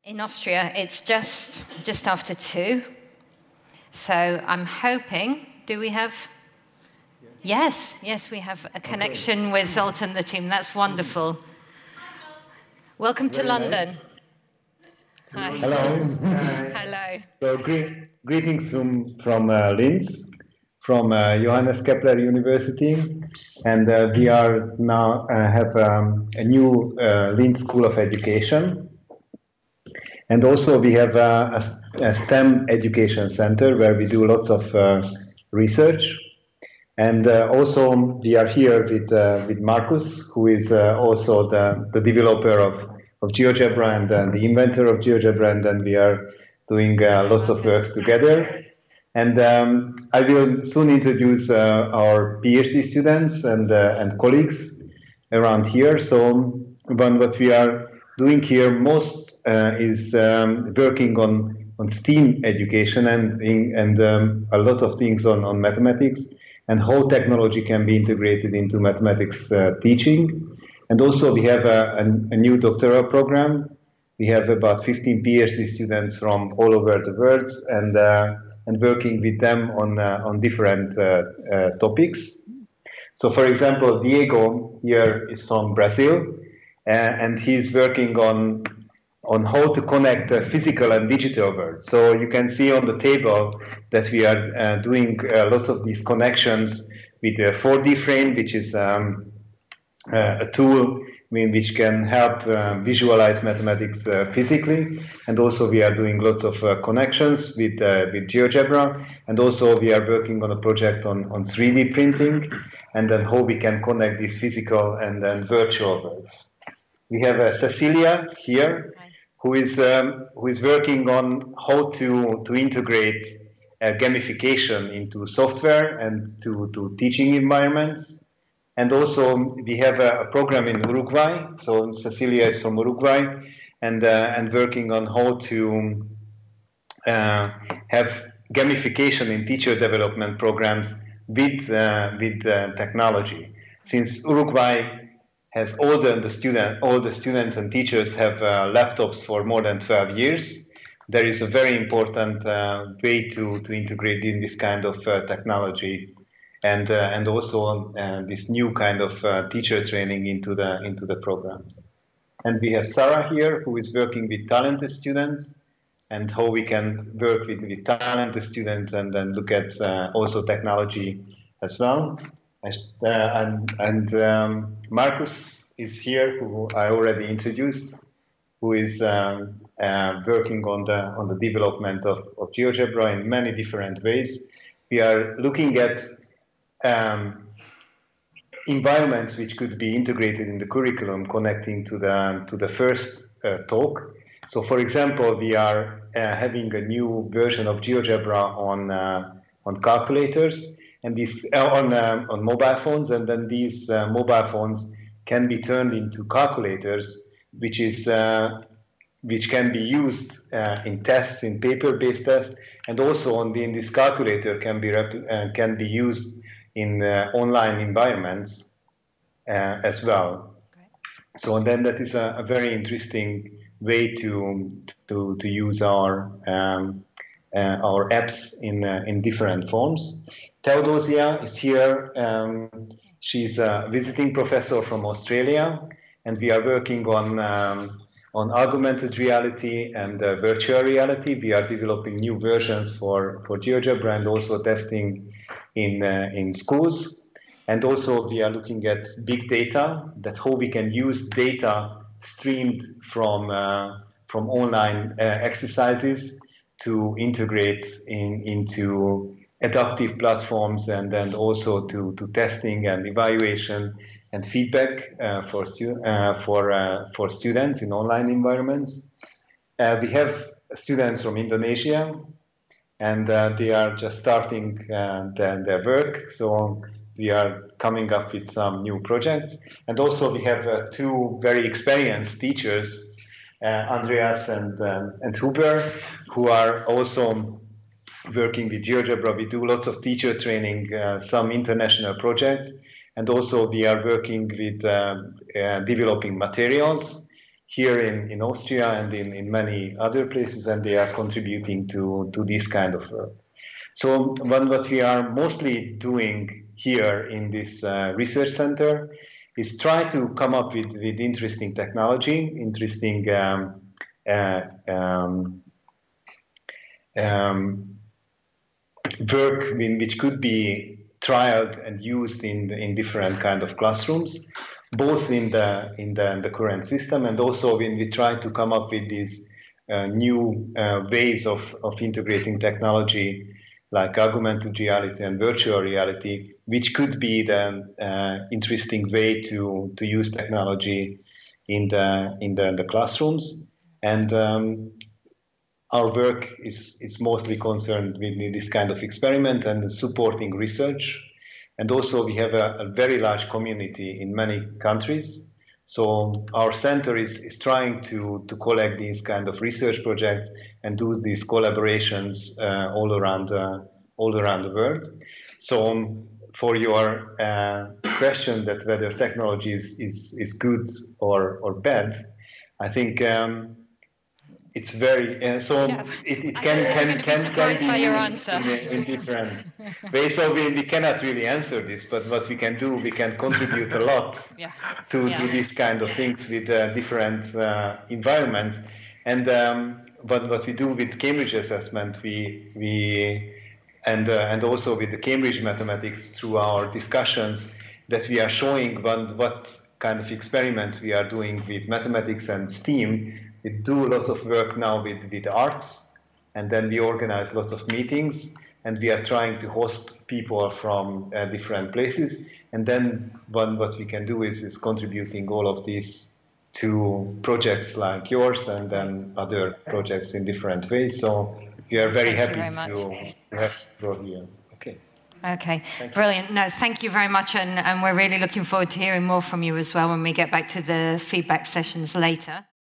In Austria, it's just after 2. So I'm hoping, do we have? Yes, we have a connection with Zoltan, the team. That's wonderful. Welcome to London. Nice. Hi. Hello. Hello. So greetings from Linz, from Johannes Kepler University, and we are now have a new Linz School of Education, and also we have a STEM education center where we do lots of research. And also we are here with Markus, who is also the developer of GeoGebra and the inventor of GeoGebra, and then we are doing lots of works together. And I will soon introduce our PhD students and colleagues around here. So what we are doing here most is working on STEAM education and a lot of things on mathematics, and how technology can be integrated into mathematics teaching. And also we have a new doctoral program. We have about 15 PhD students from all over the world, and working with them on different topics. So for example, Diego here is from Brazil, and he's working on how to connect the physical and digital world. So you can see on the table that we are doing lots of these connections with the 4D frame, which is a tool which can help visualize mathematics physically. And also we are doing lots of connections with GeoGebra. And also we are working on a project on 3D printing, and then how we can connect these physical and then virtual worlds. We have Cecilia here, who is working on how to integrate gamification into software and to teaching environments. And also we have a program in Uruguay. So Cecilia is from Uruguay, and working on how to have gamification in teacher development programs with technology. Since Uruguay has all the students and teachers have laptops for more than 12 years. There is a very important way to integrate in this kind of technology, and also this new kind of teacher training into the programs. And we have Sarah here, who is working with talented students, and how we can work with talented students and then look at also technology as well. And Markus is here, who I already introduced, who is working on the development of GeoGebra in many different ways. We are looking at environments which could be integrated in the curriculum, connecting to the first talk. So, for example, we are having a new version of GeoGebra on calculators. And these on mobile phones, and then these mobile phones can be turned into calculators, which can be used in tests, in paper-based tests, and also in this calculator can be used in online environments as well. Great. So then that is a very interesting way to use our apps in different forms. Theodosia is here. She's a visiting professor from Australia, and we are working on augmented reality and virtual reality. We are developing new versions for GeoGebra and also testing in schools. And also we are looking at big data, that how we can use data streamed from online exercises to integrate into adaptive platforms, and then also to testing and evaluation and feedback for students in online environments. We have students from Indonesia, and they are just starting their work. So we are coming up with some new projects. And also we have 2 very experienced teachers, Andreas and Huber, who are also working with GeoGebra. We do lots of teacher training, some international projects, and also we are working with developing materials here in Austria and in many other places, and they are contributing to this kind of work. So what we are mostly doing here in this research center is try to come up with interesting technology, interesting work which could be trialed and used in different kind of classrooms, both in the current system, and also when we try to come up with these new ways of integrating technology like augmented reality and virtual reality, which could be the interesting way to use technology in the classrooms. And our work is mostly concerned with this kind of experiment and supporting research. And also we have a very large community in many countries. So our center is trying to collect these kind of research projects and do these collaborations all around the world. So for your question that whether technology is good or bad, I think it's very it can be used in different ways. So we cannot really answer this, but what we can do, we can contribute a lot to these kind of things with different environments. And what we do with Cambridge Assessment, and also with the Cambridge Mathematics through our discussions, that we are showing what kind of experiments we are doing with mathematics and STEAM. We do lots of work now with arts, and then we organize lots of meetings, and we are trying to host people from different places. And then what we can do is contributing all of these to projects like yours, and then other projects in different ways. So we are very happy to have you here. Okay. Okay, brilliant. No, thank you very much, and we're really looking forward to hearing more from you as well when we get back to the feedback sessions later.